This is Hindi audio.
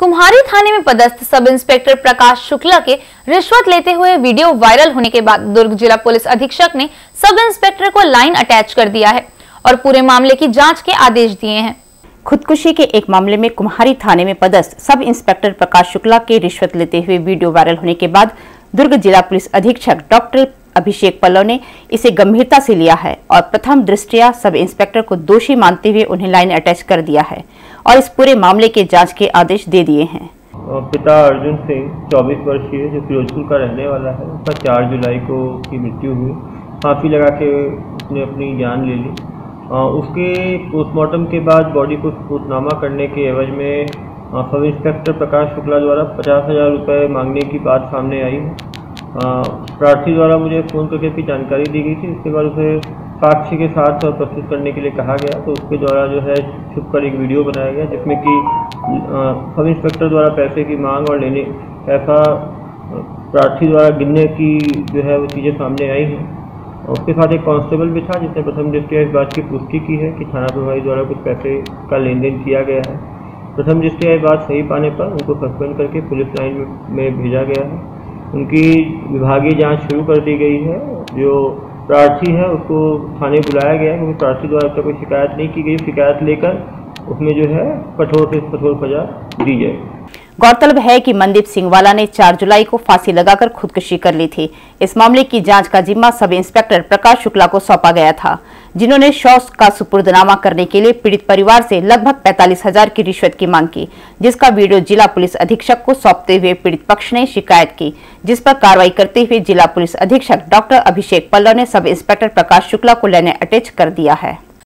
कुम्हारी थाने में पदस्थ सब इंस्पेक्टर प्रकाश शुक्ला के रिश्वत लेते हुए वीडियो वायरल होने के बाद दुर्ग जिला पुलिस अधीक्षक ने सब इंस्पेक्टर को लाइन अटैच कर दिया है और पूरे मामले की जांच के आदेश दिए हैं। खुदकुशी के एक मामले में कुम्हारी थाने में पदस्थ सब इंस्पेक्टर प्रकाश शुक्ला के रिश्वत लेते हुए वीडियो वायरल होने के बाद दुर्ग जिला पुलिस अधीक्षक डॉक्टर अभिषेक पल्लव ने इसे गंभीरता से लिया है और प्रथम दृष्टया सब इंस्पेक्टर को दोषी मानते हुए उन्हें लाइन अटैच कर दिया है और इस पूरे मामले के जांच के आदेश दे दिए हैं। पिता अर्जुन सिंह 24 वर्षीय जो फिरोजपुर का रहने वाला है, उसका 4 जुलाई को की मृत्यु हुई। फांसी लगा के उसने अपनी जान ले ली। उसके पोस्टमार्टम के बाद बॉडी को स्पुतनामा करने के एवज में सब इंस्पेक्टर प्रकाश शुक्ला द्वारा 50,000 रुपये मांगने की बात सामने आई है। प्रार्थी द्वारा मुझे फ़ोन करके इसकी जानकारी दी गई थी। इसके बाद उसे साक्ष्य के साथ प्रस्तुत करने के लिए कहा गया, तो उसके द्वारा जो है छुपकर एक वीडियो बनाया गया जिसमें कि सब इंस्पेक्टर द्वारा पैसे की मांग और लेने पैसा प्रार्थी द्वारा गिनने की जो है वो चीज़ें सामने आई हैं। उसके साथ एक कांस्टेबल भी था जिसने प्रथम दृष्टया इस बात की पुष्टि की है कि थाना प्रभारी द्वारा कुछ पैसे का लेन देन किया गया है। प्रथम दृष्टया ये बात सही पाने पर उनको सस्पेंड करके पुलिस लाइन में भेजा गया है। उनकी विभागीय जांच शुरू कर दी गई है। जो प्रार्थी है उसको थाने बुलाया गया है क्योंकि प्रार्थी द्वारा अब तक कोई शिकायत नहीं की गई। शिकायत लेकर उसमें जो है कठोर से कठोर सजा दी जाए। गौरतलब है कि मनदीप सिंहवाला ने 4 जुलाई को फांसी लगाकर खुदकुशी कर ली थी। इस मामले की जांच का जिम्मा सब इंस्पेक्टर प्रकाश शुक्ला को सौंपा गया था, जिन्होंने शव का सुपुर्दनामा करने के लिए पीड़ित परिवार से लगभग 45,000 की रिश्वत की मांग की, जिसका वीडियो जिला पुलिस अधीक्षक को सौंपते हुए पीड़ित पक्ष ने शिकायत की, जिस पर कार्रवाई करते हुए जिला पुलिस अधीक्षक डॉक्टर अभिषेक पल्लव ने सब इंस्पेक्टर प्रकाश शुक्ला को लाइन अटैच कर दिया है।